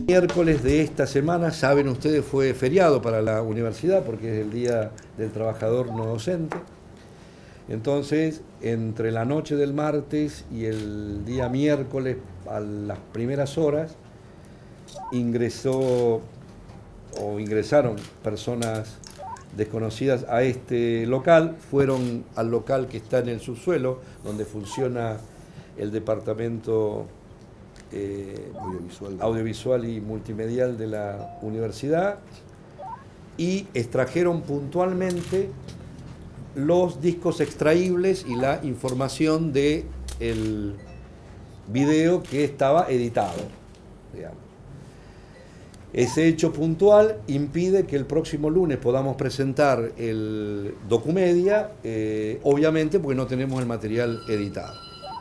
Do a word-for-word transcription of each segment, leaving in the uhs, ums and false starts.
Miércoles de esta semana, saben ustedes, fue feriado para la universidad porque es el Día del Trabajador No Docente. Entonces, entre la noche del martes y el día miércoles a las primeras horas, ingresó o ingresaron personas desconocidas a este local, fueron al local que está en el subsuelo, donde funciona el departamento eh, audiovisual. audiovisual y multimedial de la universidad, y extrajeron puntualmente los discos extraíbles y la información del video que estaba editado, digamos. Ese hecho puntual impide que el próximo lunes podamos presentar el Documedia, eh, obviamente porque no tenemos el material editado.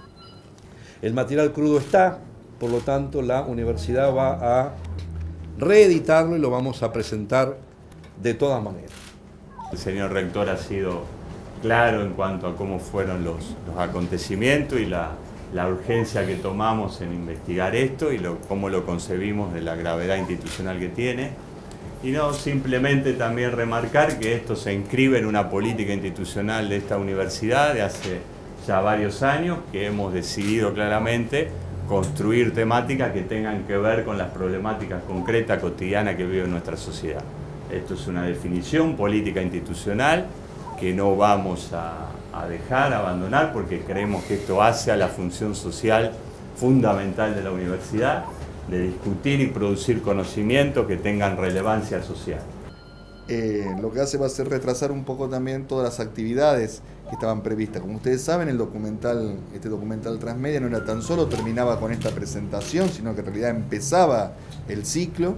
El material crudo está, por lo tanto la universidad va a reeditarlo y lo vamos a presentar de todas maneras. El señor rector ha sido claro en cuanto a cómo fueron los, los acontecimientos y la, la urgencia que tomamos en investigar esto y lo, cómo lo concebimos de la gravedad institucional que tiene. Y no simplemente también remarcar que esto se inscribe en una política institucional de esta universidad de hace ya varios años, que hemos decidido claramente construir temáticas que tengan que ver con las problemáticas concretas, cotidianas que vive nuestra sociedad. Esto es una definición política institucional que no vamos a, a dejar, a abandonar, porque creemos que esto hace a la función social fundamental de la universidad, de discutir y producir conocimientos que tengan relevancia social. Eh, lo que hace va a ser retrasar un poco también todas las actividades que estaban previstas. Como ustedes saben, el documental, este documental Transmedia no era tan solo terminaba con esta presentación, sino que en realidad empezaba el ciclo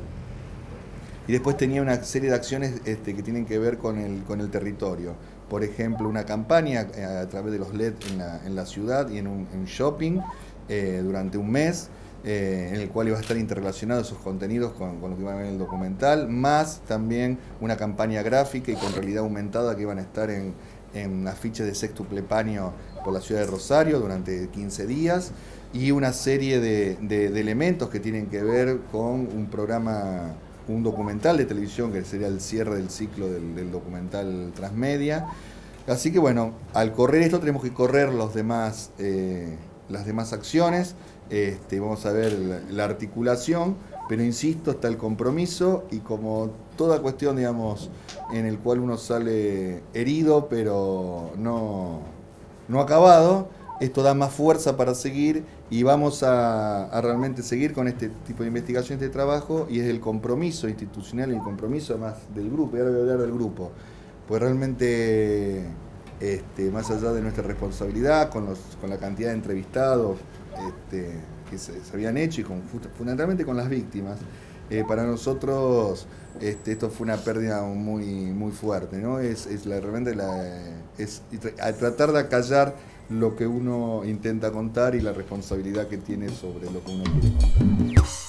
y después tenía una serie de acciones este, que tienen que ver con el, con el territorio. Por ejemplo, una campaña a través de los L E D en la, en la ciudad y en un en shopping eh, durante un mes, Eh, en el cual iba a estar interrelacionado esos contenidos con, con lo que iban a ver en el documental, más también una campaña gráfica y con realidad aumentada que iban a estar en, en afiches de sextuple paño por la ciudad de Rosario durante quince días, y una serie de, de, de elementos que tienen que ver con un programa, un documental de televisión que sería el cierre del ciclo del, del documental Transmedia. Así que bueno, al correr esto tenemos que correr los demás, eh, las demás acciones. Este, vamos a ver la, la articulación, pero insisto, está el compromiso, y como toda cuestión, digamos, en el cual uno sale herido pero no, no acabado, esto da más fuerza para seguir, y vamos a, a realmente seguir con este tipo de investigación, este trabajo, y es el compromiso institucional y el compromiso más del grupo, y ahora voy a hablar del grupo, pues realmente, este, más allá de nuestra responsabilidad con, los, con la cantidad de entrevistados Este, que se, se habían hecho y con, fundamentalmente con las víctimas, eh, para nosotros este, esto fue una pérdida muy, muy fuerte, ¿no? Es, es la, realmente la, es a tratar de acallar lo que uno intenta contar y la responsabilidad que tiene sobre lo que uno quiere contar.